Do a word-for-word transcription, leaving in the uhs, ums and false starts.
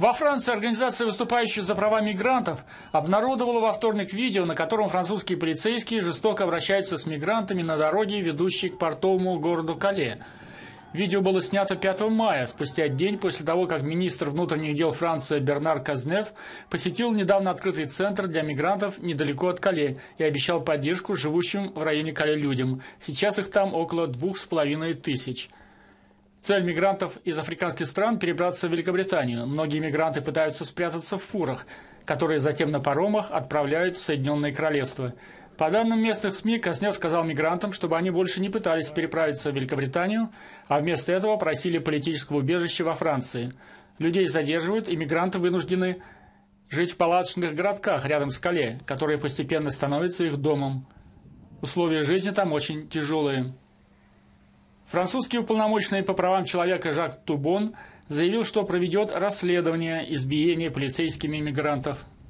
Во Франции организация, выступающая за права мигрантов, обнародовала во вторник видео, на котором французские полицейские жестоко обращаются с мигрантами на дороге, ведущей к портовому городу Кале. Видео было снято пятого мая, спустя день после того, как министр внутренних дел Франции Бернар Казнев посетил недавно открытый центр для мигрантов недалеко от Кале и обещал поддержку живущим в районе Кале людям. Сейчас их там около двух с половиной тысяч. Цель мигрантов из африканских стран – перебраться в Великобританию. Многие мигранты пытаются спрятаться в фурах, которые затем на паромах отправляют в Соединенное Королевство. По данным местных СМИ, Казнев сказал мигрантам, чтобы они больше не пытались переправиться в Великобританию, а вместо этого просили политического убежища во Франции. Людей задерживают, и мигранты вынуждены жить в палаточных городках рядом с Кале, которые постепенно становятся их домом. Условия жизни там очень тяжелые. Французский уполномоченный по правам человека Жак Тубон заявил, что проведет расследование избиения полицейскими мигрантов.